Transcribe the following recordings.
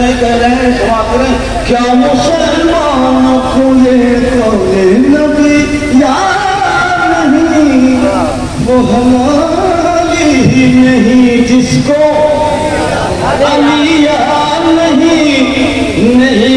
नहीं कह रहे हैं, क्षमा करें। क्या मुसलमानों को ये कौले नबी याद नहीं, वो हमारी ही नहीं जिसको अली याद नहीं, नहीं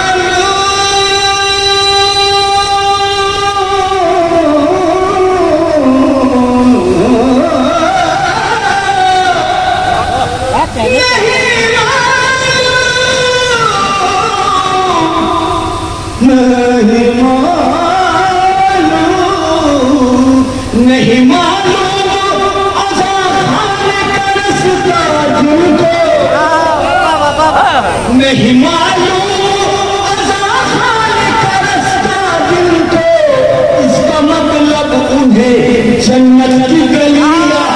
नहीं मालूम आज़ाद का रास्ता जिनको, नहीं मालूम आज़ाद का रास्ता जिनको, इसका मतलब उन्हें जन्नत की गलियां,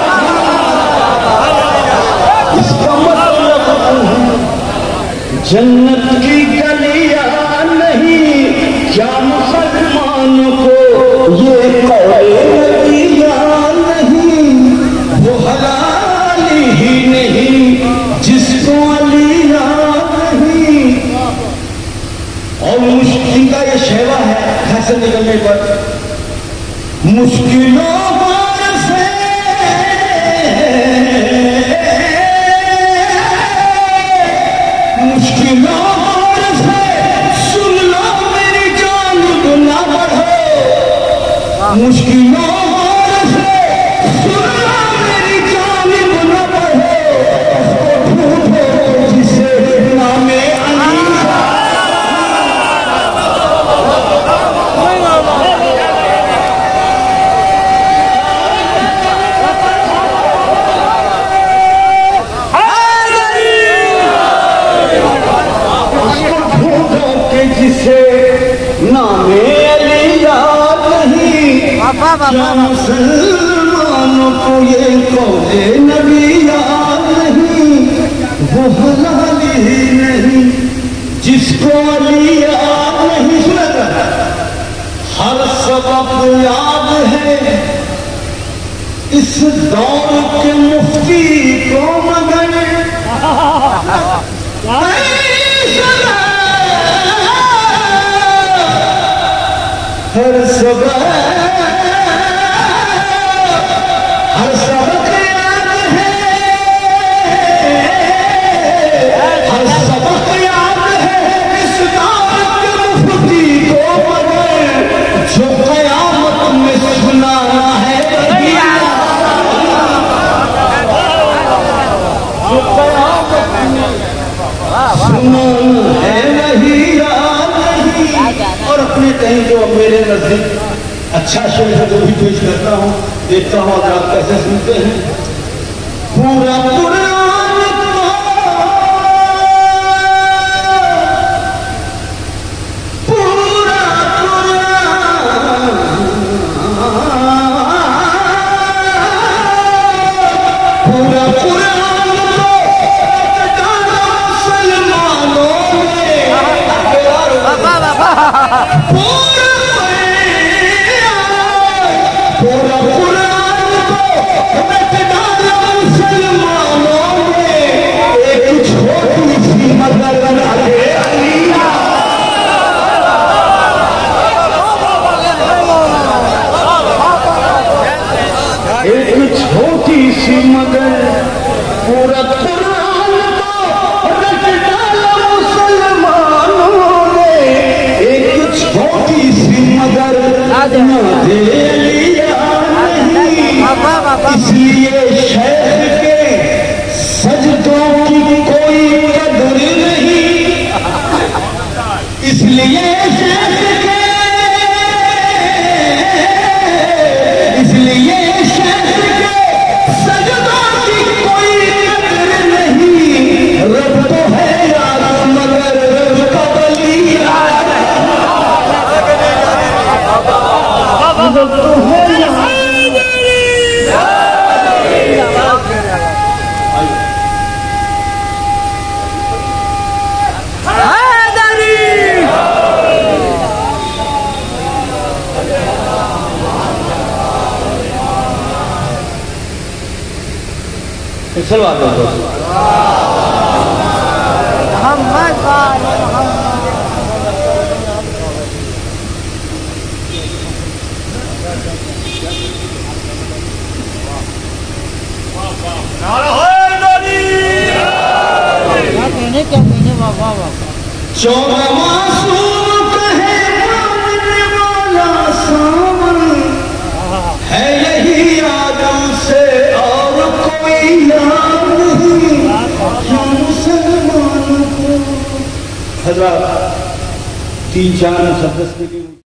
इसका मतलब उन्हें जन्नत की गलियां नहीं। क्या मुसलमानों को ये कौले नहीं, वो हलाली ही नहीं जिसको अली नहीं। और मुश्किल का ये शेवा है घर से निकलने पर, मुश्किलों से मुश्किलों से सुन लो मेरी जान, ना बढ़ो मुश्किलों से सुन लो मेरी जान, ना बढ़ो ढूंढो जिसे नामे अली। जिसे नामे अली याद नहीं, क्या मुसलमानों को ये कौले नबी याद नहीं, वो हलाली ही नहीं जिसको अली याद नहीं। सुना हर सबक याद है इस दौर के मुफ्ती को, मगर हर सबक याद है, हर सबक याद है इस दौर के मुफ्ती को, मगर जो क़यामत में सुनाना है वही जो क़यामत में सुनाना है वही याद नहीं। और अपने कहीं जो मेरे नजदीक अच्छा शेर है जो भी पेश करता हूँ, देखता हूँ अगर आप कैसे सुनते हैं। पूरा कुरान पूरा कुरान मुसलमानों में पूरा कुरान को रट डाला मुसलमानों में, एक छोटी सी मगर बना दे अली। एक छोटी सी मगर पूरा कुरान को रट डाला मुसलमानों ने, एक छोटी सी मगर ना दे लिया नहीं। इसलिए शेख के सजदों की कोई कदर नहीं, इसलिए शेख के सजदों की कोई कदर नहीं। रब तो है यार मगर कबली यार, रब तो है चौदह मासूम कहे मानने वाला सावन है यही आदम से और कोई याद नहीं क्या मुसलमान को। हज़रात 3-4 मुक़द्दस के लिए